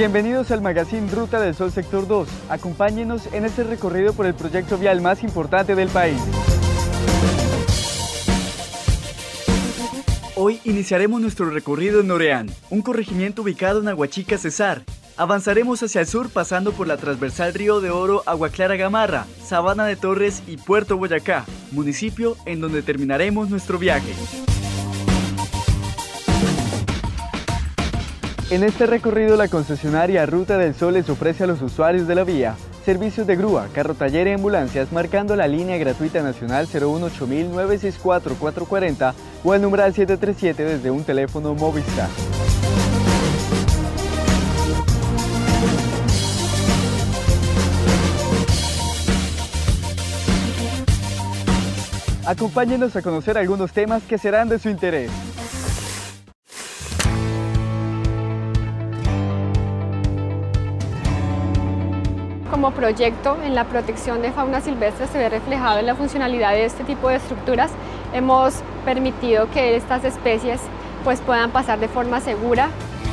Bienvenidos al magazine Ruta del Sol Sector 2. Acompáñenos en este recorrido por el proyecto vial más importante del país. Hoy iniciaremos nuestro recorrido en Noreán, un corregimiento ubicado en Aguachica, Cesar. Avanzaremos hacia el sur pasando por la transversal Río de Oro, Agua Clara Gamarra, Sabana de Torres y Puerto Boyacá, municipio en donde terminaremos nuestro viaje. En este recorrido, la concesionaria Ruta del Sol les ofrece a los usuarios de la vía servicios de grúa, carro taller y ambulancias marcando la línea gratuita nacional 018-964-440 o al numeral 737 desde un teléfono Movistar. Acompáñenos a conocer algunos temas que serán de su interés. Como proyecto en la protección de fauna silvestre se ve reflejado en la funcionalidad de este tipo de estructuras. Hemos permitido que estas especies puedan pasar de forma segura.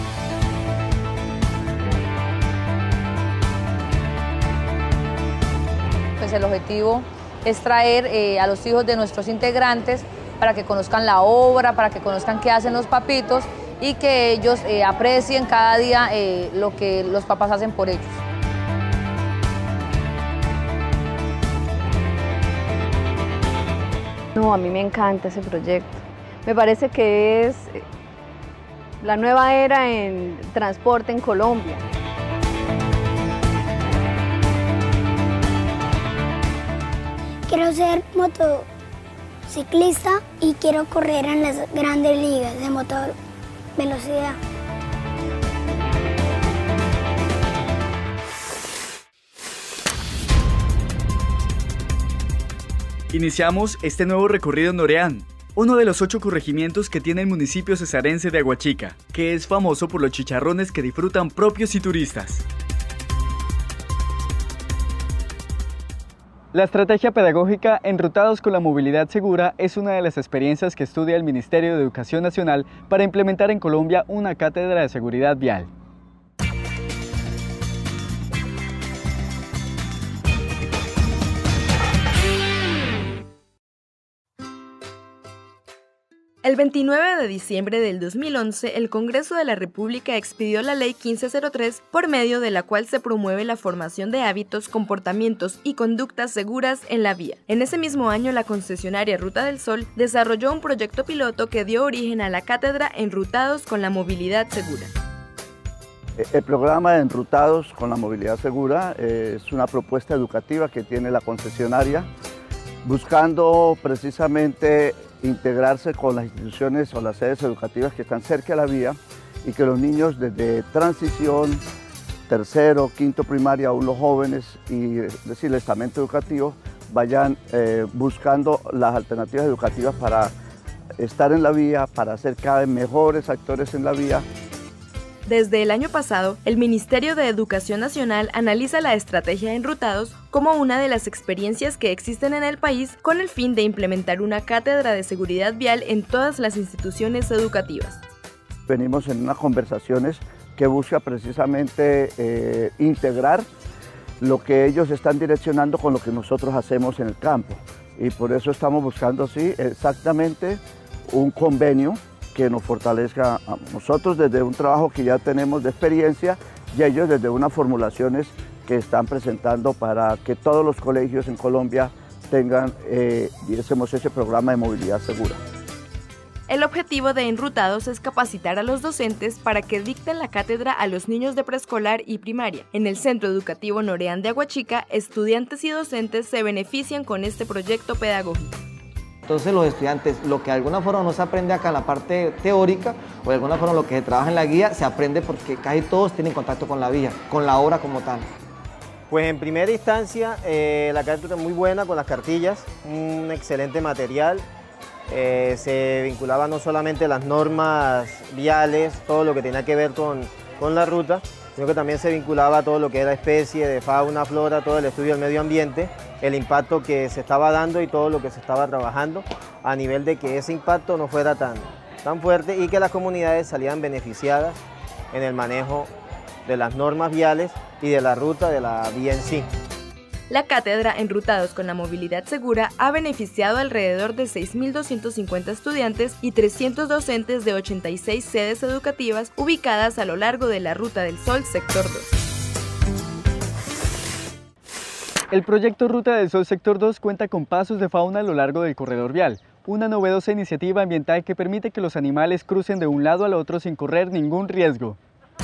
Pues el objetivo es traer a los hijos de nuestros integrantes para que conozcan la obra, para que conozcan qué hacen los papitos y que ellos aprecien cada día lo que los papás hacen por ellos. No, a mí me encanta ese proyecto. Me parece que es la nueva era en transporte en Colombia. Quiero ser motociclista y quiero correr en las grandes ligas de motor velocidad. Iniciamos este nuevo recorrido en Noreán, uno de los 8 corregimientos que tiene el municipio cesarense de Aguachica, que es famoso por los chicharrones que disfrutan propios y turistas. La estrategia pedagógica Enrutados con la Movilidad Segura es una de las experiencias que estudia el Ministerio de Educación Nacional para implementar en Colombia una cátedra de seguridad vial. El 29 de diciembre del 2011, el Congreso de la República expidió la Ley 1503, por medio de la cual se promueve la formación de hábitos, comportamientos y conductas seguras en la vía. En ese mismo año, la concesionaria Ruta del Sol desarrolló un proyecto piloto que dio origen a la cátedra Enrutados con la Movilidad Segura. El programa de Enrutados con la Movilidad Segura es una propuesta educativa que tiene la concesionaria, buscando precisamente integrarse con las instituciones o las sedes educativas que están cerca de la vía y que los niños desde transición, tercero, quinto primaria, aún los jóvenes y es decir, el estamento educativo vayan buscando las alternativas educativas para estar en la vía, para ser cada vez mejores actores en la vía. Desde el año pasado, el Ministerio de Educación Nacional analiza la estrategia Enrutados como una de las experiencias que existen en el país con el fin de implementar una cátedra de seguridad vial en todas las instituciones educativas. Venimos en unas conversaciones que busca precisamente integrar lo que ellos están direccionando con lo que nosotros hacemos en el campo. Y por eso estamos buscando, sí, exactamente un convenio que nos fortalezca a nosotros desde un trabajo que ya tenemos de experiencia y ellos desde unas formulaciones que están presentando para que todos los colegios en Colombia tengan, diésemos, ese programa de movilidad segura. El objetivo de Enrutados es capacitar a los docentes para que dicten la cátedra a los niños de preescolar y primaria. En el Centro Educativo Noreán de Aguachica, estudiantes y docentes se benefician con este proyecto pedagógico. Entonces los estudiantes, lo que de alguna forma no se aprende acá en la parte teórica o de alguna forma lo que se trabaja en la guía, se aprende porque casi todos tienen contacto con la vía, con la obra como tal. Pues en primera instancia la cátedra es muy buena con las cartillas, un excelente material. Se vinculaba no solamente las normas viales, todo lo que tenía que ver con la ruta, sino que también se vinculaba todo lo que era especie de fauna, flora, todo el estudio del medio ambiente, el impacto que se estaba dando y todo lo que se estaba trabajando a nivel de que ese impacto no fuera tan fuerte y que las comunidades salieran beneficiadas en el manejo de las normas viales y de la ruta de la vía en sí. La cátedra Enrutados con la Movilidad Segura ha beneficiado alrededor de 6.250 estudiantes y 300 docentes de 86 sedes educativas ubicadas a lo largo de la Ruta del Sol Sector 2. El proyecto Ruta del Sol Sector 2 cuenta con pasos de fauna a lo largo del corredor vial, una novedosa iniciativa ambiental que permite que los animales crucen de un lado al otro sin correr ningún riesgo.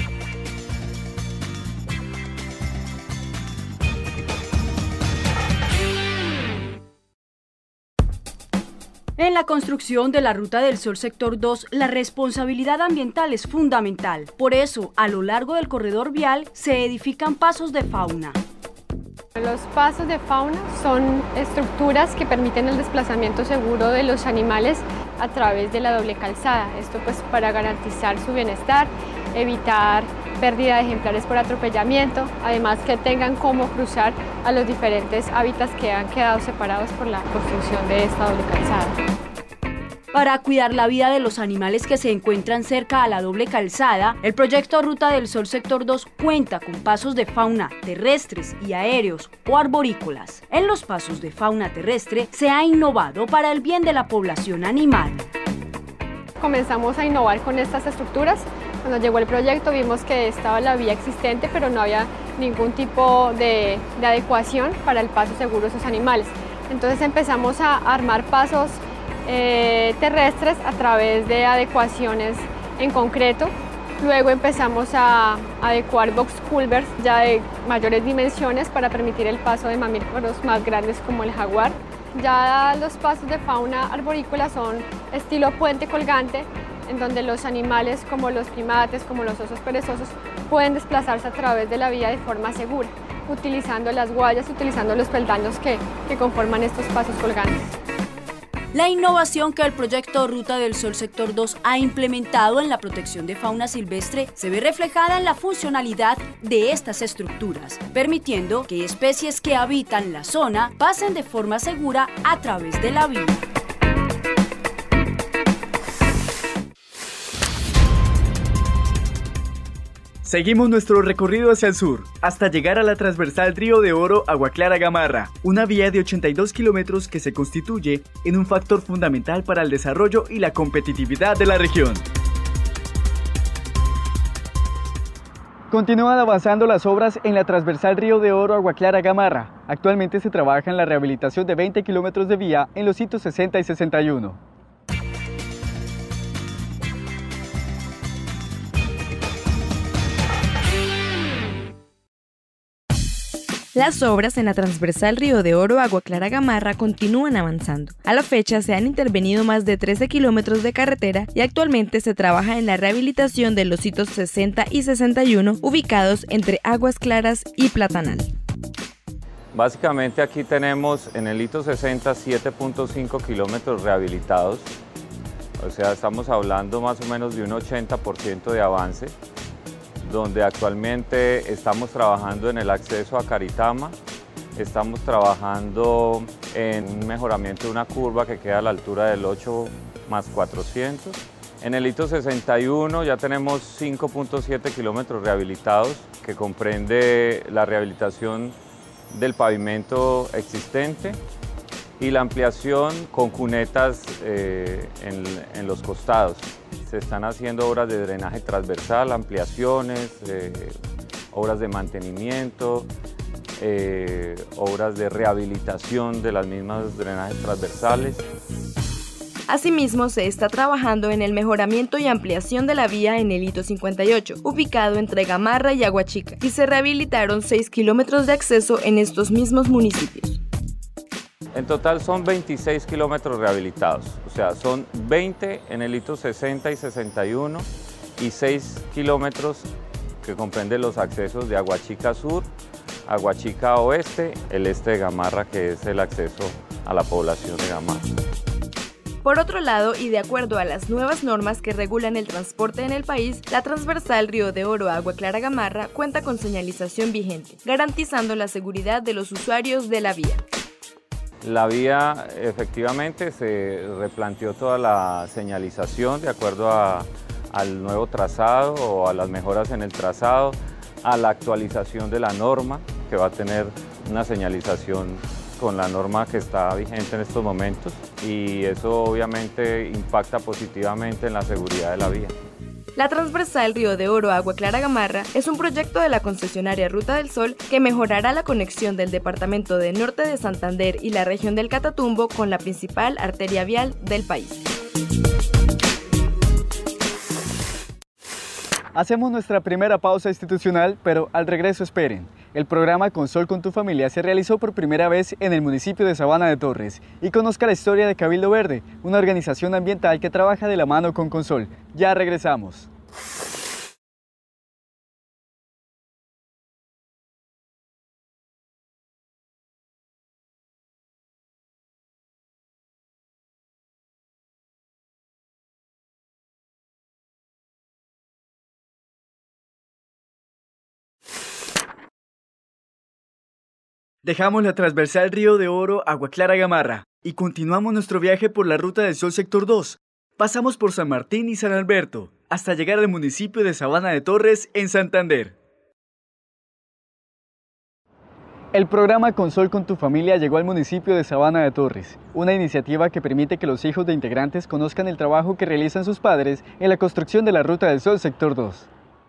En la construcción de la Ruta del Sol Sector 2, la responsabilidad ambiental es fundamental. Por eso, a lo largo del corredor vial se edifican pasos de fauna. Los pasos de fauna son estructuras que permiten el desplazamiento seguro de los animales a través de la doble calzada. Esto pues para garantizar su bienestar, evitar pérdida de ejemplares por atropellamiento, además que tengan cómo cruzar a los diferentes hábitats que han quedado separados por la construcción de esta doble calzada. Para cuidar la vida de los animales que se encuentran cerca a la doble calzada, el proyecto Ruta del Sol Sector 2 cuenta con pasos de fauna terrestres y aéreos o arborícolas. En los pasos de fauna terrestre se ha innovado para el bien de la población animal. Comenzamos a innovar con estas estructuras. Cuando llegó el proyecto vimos que estaba la vía existente, pero no había ningún tipo de adecuación para el paso seguro de esos animales. Entonces empezamos a armar pasos terrestres a través de adecuaciones en concreto. Luego empezamos a adecuar box culverts ya de mayores dimensiones para permitir el paso de mamíferos más grandes como el jaguar. Ya los pasos de fauna arborícola son estilo puente colgante, en donde los animales como los primates, como los osos perezosos, pueden desplazarse a través de la vía de forma segura, utilizando las guayas, utilizando los peldaños que conforman estos pasos colgantes. La innovación que el proyecto Ruta del Sol Sector 2 ha implementado en la protección de fauna silvestre se ve reflejada en la funcionalidad de estas estructuras, permitiendo que especies que habitan la zona pasen de forma segura a través de la vía. Seguimos nuestro recorrido hacia el sur, hasta llegar a la transversal Río de Oro Agua Clara Gamarra, una vía de 82 kilómetros que se constituye en un factor fundamental para el desarrollo y la competitividad de la región. Continúan avanzando las obras en la transversal Río de Oro Agua Clara Gamarra. Actualmente se trabaja en la rehabilitación de 20 kilómetros de vía en los hitos 60 y 61. Las obras en la transversal Río de Oro Agua Clara Gamarra continúan avanzando. A la fecha se han intervenido más de 13 kilómetros de carretera y actualmente se trabaja en la rehabilitación de los hitos 60 y 61 ubicados entre Aguas Claras y Platanal. Básicamente aquí tenemos en el hito 60 7.5 kilómetros rehabilitados, o sea estamos hablando más o menos de un 80% de avance, donde actualmente estamos trabajando en el acceso a Caritama, estamos trabajando en un mejoramiento de una curva que queda a la altura del 8+400. En el hito 61 ya tenemos 5.7 kilómetros rehabilitados, que comprende la rehabilitación del pavimento existente y la ampliación con cunetas en los costados. Se están haciendo obras de drenaje transversal, ampliaciones, obras de mantenimiento, obras de rehabilitación de las mismas drenajes transversales. Asimismo, se está trabajando en el mejoramiento y ampliación de la vía en el hito 58, ubicado entre Gamarra y Aguachica, y se rehabilitaron 6 kilómetros de acceso en estos mismos municipios. En total son 26 kilómetros rehabilitados, o sea, son 20 en el hito 60 y 61 y 6 kilómetros que comprenden los accesos de Aguachica Sur, Aguachica Oeste, el este de Gamarra, que es el acceso a la población de Gamarra. Por otro lado, y de acuerdo a las nuevas normas que regulan el transporte en el país, la transversal Río de Oro Agua Clara Gamarra cuenta con señalización vigente, garantizando la seguridad de los usuarios de la vía. La vía efectivamente se replanteó toda la señalización de acuerdo al nuevo trazado o a las mejoras en el trazado. a la actualización de la norma, que va a tener una señalización con la norma que está vigente en estos momentos, y eso obviamente impacta positivamente en la seguridad de la vía. La transversal Río de Oro Agua Clara Gamarra es un proyecto de la concesionaria Ruta del Sol que mejorará la conexión del departamento de Norte de Santander y la región del Catatumbo con la principal arteria vial del país. Hacemos nuestra primera pausa institucional, pero al regreso esperen. El programa Consol con tu familia se realizó por primera vez en el municipio de Sabana de Torres y conozca la historia de Cabildo Verde, una organización ambiental que trabaja de la mano con Consol. Ya regresamos. Dejamos la transversal Río de Oro Agua Clara Gamarra y continuamos nuestro viaje por la Ruta del Sol Sector 2. Pasamos por San Martín y San Alberto, hasta llegar al municipio de Sabana de Torres, en Santander. El programa Consol con tu familia llegó al municipio de Sabana de Torres, una iniciativa que permite que los hijos de integrantes conozcan el trabajo que realizan sus padres en la construcción de la Ruta del Sol Sector 2.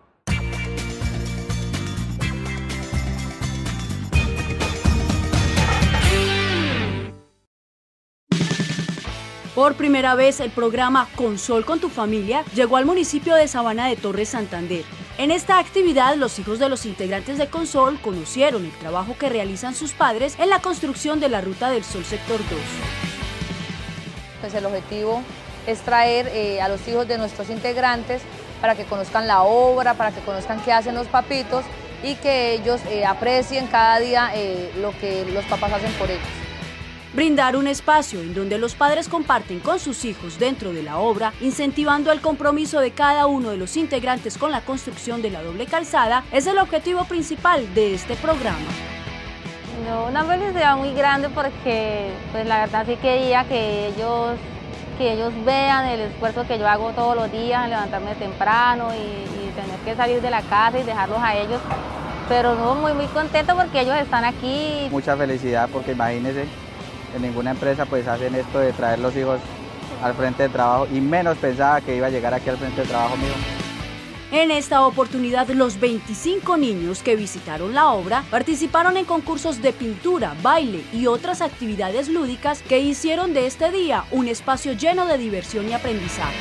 Por primera vez, el programa Consol con tu familia llegó al municipio de Sabana de Torres, Santander. En esta actividad, los hijos de los integrantes de Consol conocieron el trabajo que realizan sus padres en la construcción de la Ruta del Sol Sector 2. Pues el objetivo es traer a los hijos de nuestros integrantes para que conozcan la obra, para que conozcan qué hacen los papitos y que ellos aprecien cada día lo que los papás hacen por ellos. Brindar un espacio en donde los padres comparten con sus hijos dentro de la obra, incentivando el compromiso de cada uno de los integrantes con la construcción de la doble calzada, es el objetivo principal de este programa. No, una felicidad muy grande porque pues la verdad sí quería que ellos vean el esfuerzo que yo hago todos los días, levantarme temprano y tener que salir de la casa y dejarlos a ellos. Pero no, muy contento porque ellos están aquí. Mucha felicidad porque imagínense, en ninguna empresa pues hacen esto de traer los hijos al frente de trabajo y menos pensaba que iba a llegar aquí al frente de trabajo mío. En esta oportunidad, los 25 niños que visitaron la obra participaron en concursos de pintura, baile y otras actividades lúdicas que hicieron de este día un espacio lleno de diversión y aprendizaje.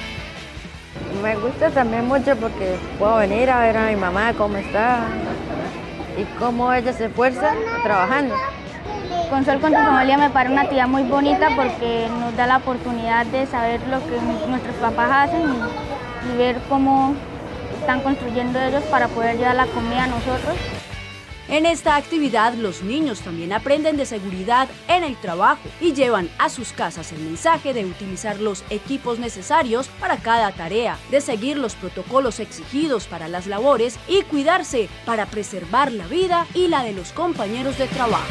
Me gusta también mucho porque puedo venir a ver a mi mamá cómo está y cómo ella se esfuerza trabajando. Consol con tu familia me parece una actividad muy bonita porque nos da la oportunidad de saber lo que nuestros papás hacen y ver cómo están construyendo ellos para poder llevar la comida a nosotros. En esta actividad, los niños también aprenden de seguridad en el trabajo y llevan a sus casas el mensaje de utilizar los equipos necesarios para cada tarea, de seguir los protocolos exigidos para las labores y cuidarse para preservar la vida y la de los compañeros de trabajo.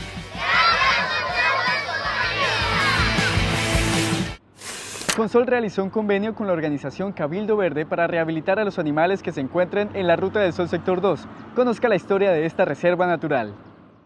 Consol realizó un convenio con la organización Cabildo Verde para rehabilitar a los animales que se encuentren en la Ruta del Sol Sector 2. Conozca la historia de esta reserva natural.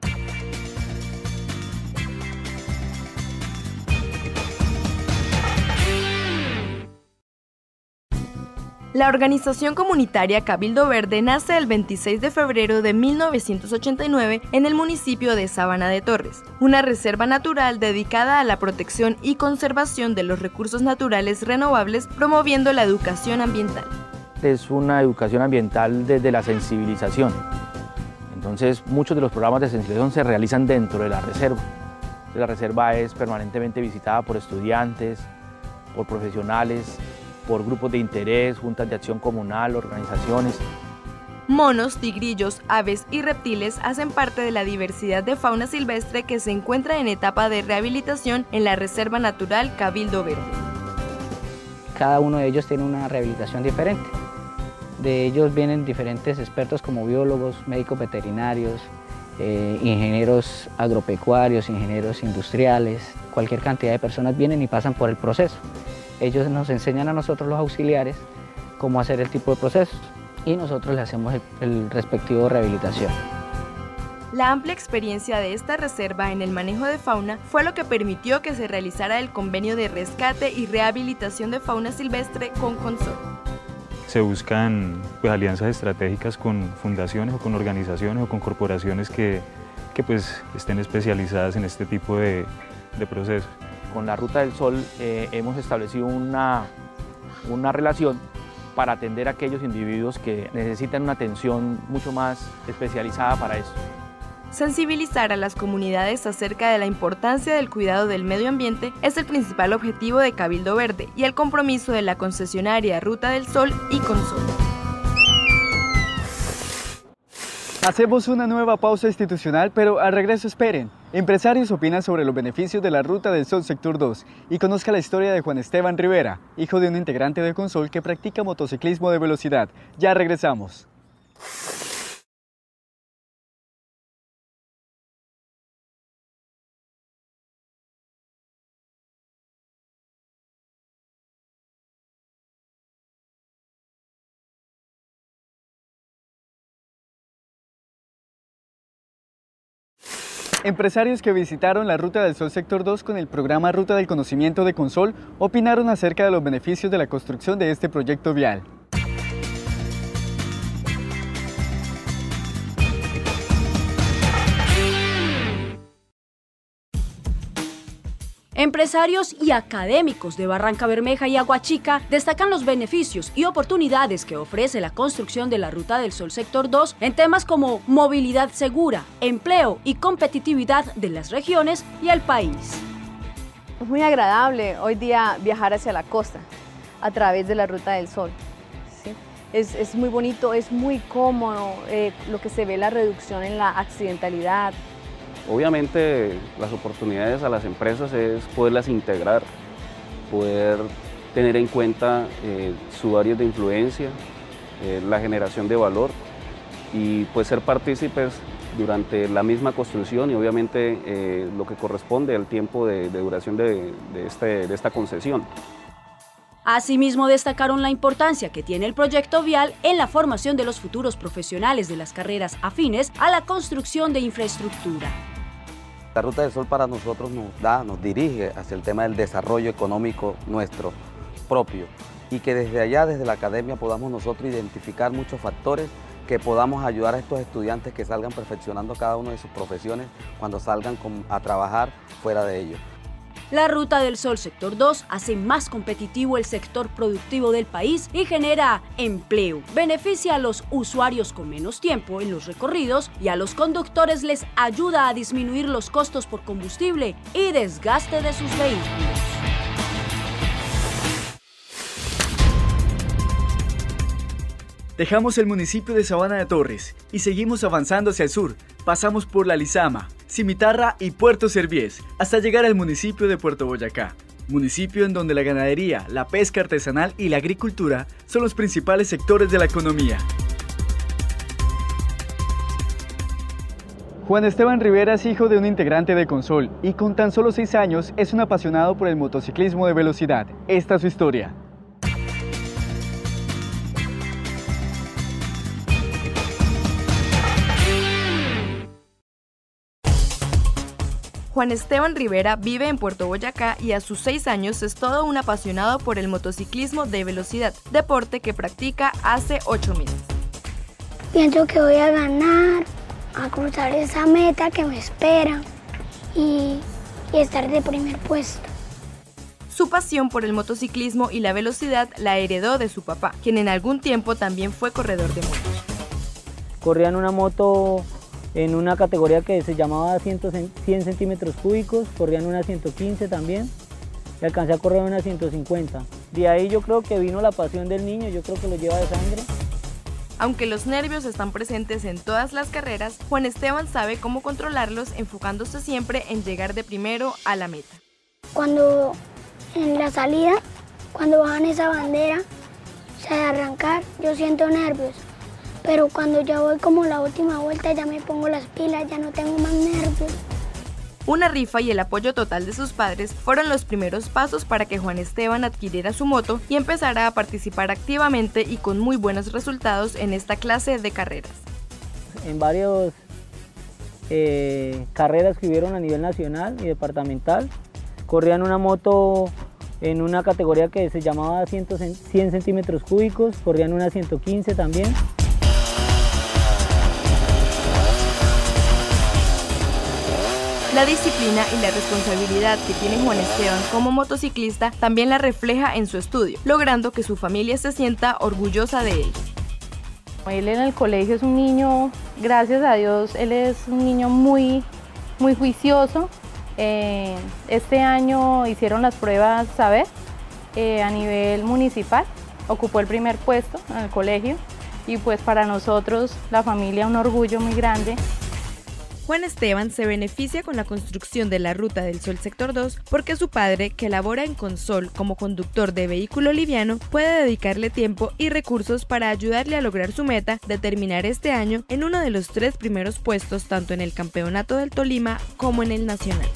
La organización comunitaria Cabildo Verde nace el 26 de febrero de 1989 en el municipio de Sabana de Torres, una reserva natural dedicada a la protección y conservación de los recursos naturales renovables, promoviendo la educación ambiental. Es una educación ambiental desde la sensibilización. Entonces, muchos de los programas de sensibilización se realizan dentro de la reserva. La reserva es permanentemente visitada por estudiantes, por profesionales, por grupos de interés, juntas de acción comunal, organizaciones. Monos, tigrillos, aves y reptiles hacen parte de la diversidad de fauna silvestre que se encuentra en etapa de rehabilitación en la Reserva Natural Cabildo Verde. Cada uno de ellos tiene una rehabilitación diferente. De ellos vienen diferentes expertos como biólogos, médicos veterinarios, ingenieros agropecuarios, ingenieros industriales. Cualquier cantidad de personas vienen y pasan por el proceso. Ellos nos enseñan a nosotros los auxiliares cómo hacer el tipo de procesos y nosotros le hacemos el respectivo rehabilitación. La amplia experiencia de esta reserva en el manejo de fauna fue lo que permitió que se realizara el convenio de rescate y rehabilitación de fauna silvestre con Consol. Se buscan alianzas estratégicas con fundaciones o con organizaciones o con corporaciones que pues, estén especializadas en este tipo de procesos. Con la Ruta del Sol hemos establecido una relación para atender a aquellos individuos que necesitan una atención mucho más especializada para eso. Sensibilizar a las comunidades acerca de la importancia del cuidado del medio ambiente es el principal objetivo de Cabildo Verde y el compromiso de la concesionaria Ruta del Sol y Consol. Hacemos una nueva pausa institucional, pero al regreso esperen. Empresarios opinan sobre los beneficios de la Ruta del Sol Sector 2 y conozca la historia de Juan Esteban Rivera, hijo de un integrante de Consol que practica motociclismo de velocidad. Ya regresamos. Empresarios que visitaron la Ruta del Sol Sector 2 con el programa Ruta del Conocimiento de Consol opinaron acerca de los beneficios de la construcción de este proyecto vial. Empresarios y académicos de Barranca Bermeja y Aguachica destacan los beneficios y oportunidades que ofrece la construcción de la Ruta del Sol Sector 2 en temas como movilidad segura, empleo y competitividad de las regiones y el país. Es muy agradable hoy día viajar hacia la costa a través de la Ruta del Sol. ¿Sí? Es muy bonito, es muy cómodo, lo que se ve la reducción en la accidentalidad. Obviamente las oportunidades a las empresas es poderlas integrar, poder tener en cuenta sus áreas de influencia, la generación de valor y pues ser partícipes durante la misma construcción y obviamente lo que corresponde al tiempo de duración de esta concesión. Asimismo, destacaron la importancia que tiene el proyecto vial en la formación de los futuros profesionales de las carreras afines a la construcción de infraestructura. La Ruta del Sol para nosotros nos dirige hacia el tema del desarrollo económico nuestro propio y que desde allá, desde la academia, podamos nosotros identificar muchos factores que podamos ayudar a estos estudiantes que salgan perfeccionando cada una de sus profesiones cuando salgan a trabajar fuera de ellos. La Ruta del Sol Sector 2 hace más competitivo el sector productivo del país y genera empleo. Beneficia a los usuarios con menos tiempo en los recorridos y a los conductores les ayuda a disminuir los costos por combustible y desgaste de sus vehículos. Dejamos el municipio de Sabana de Torres y seguimos avanzando hacia el sur. Pasamos por La Lizama, Cimitarra y Puerto Serviés, hasta llegar al municipio de Puerto Boyacá. Municipio en donde la ganadería, la pesca artesanal y la agricultura son los principales sectores de la economía. Juan Esteban Rivera es hijo de un integrante de Consol y con tan solo 6 años es un apasionado por el motociclismo de velocidad. Esta es su historia. Juan Esteban Rivera vive en Puerto Boyacá y a sus 6 años es todo un apasionado por el motociclismo de velocidad, deporte que practica hace 8 meses. Pienso que voy a ganar, a cruzar esa meta que me espera y estar de primer puesto. Su pasión por el motociclismo y la velocidad la heredó de su papá, quien en algún tiempo también fue corredor de motos. Corría en una moto en una categoría que se llamaba 100 centímetros cúbicos, corría en una 115 también, y alcancé a correr en una 150. De ahí yo creo que vino la pasión del niño, yo creo que lo lleva de sangre. Aunque los nervios están presentes en todas las carreras, Juan Esteban sabe cómo controlarlos, enfocándose siempre en llegar de primero a la meta. Cuando en la salida, cuando bajan esa bandera, o sea, de arrancar, yo siento nervios. Pero cuando ya voy como la última vuelta ya me pongo las pilas, ya no tengo más nervios. Una rifa y el apoyo total de sus padres fueron los primeros pasos para que Juan Esteban adquiriera su moto y empezara a participar activamente y con muy buenos resultados en esta clase de carreras. En varias carreras que hubieron a nivel nacional y departamental, corrían una moto en una categoría que se llamaba 100 centímetros cúbicos, corrían una 115 también. La disciplina y la responsabilidad que tiene Juan Esteban como motociclista también la refleja en su estudio, logrando que su familia se sienta orgullosa de él. Él en el colegio es un niño, gracias a Dios, él es un niño muy juicioso. Este año hicieron las pruebas Saber a nivel municipal, ocupó el primer puesto en el colegio y pues para nosotros, la familia, un orgullo muy grande. Juan Esteban se beneficia con la construcción de la Ruta del Sol Sector 2 porque su padre, que labora en Consol como conductor de vehículo liviano, puede dedicarle tiempo y recursos para ayudarle a lograr su meta de terminar este año en uno de los 3 primeros puestos tanto en el Campeonato del Tolima como en el Nacional.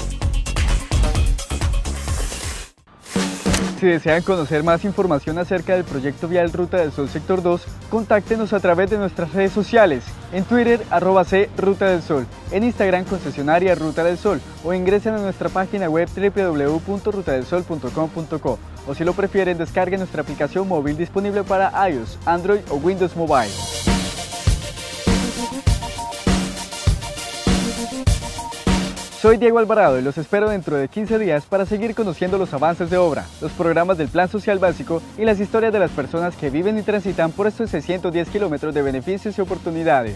Si desean conocer más información acerca del proyecto vial Ruta del Sol Sector 2, contáctenos a través de nuestras redes sociales, en Twitter @Ruta del Sol, en Instagram concesionaria Ruta del Sol o ingresen a nuestra página web www.rutadelsol.com.co o si lo prefieren descarguen nuestra aplicación móvil disponible para iOS, Android o Windows Mobile. Soy Diego Alvarado y los espero dentro de 15 días para seguir conociendo los avances de obra, los programas del Plan Social Básico y las historias de las personas que viven y transitan por estos 610 kilómetros de beneficios y oportunidades.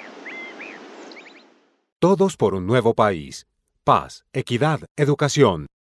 Todos por un nuevo país. Paz, equidad, educación.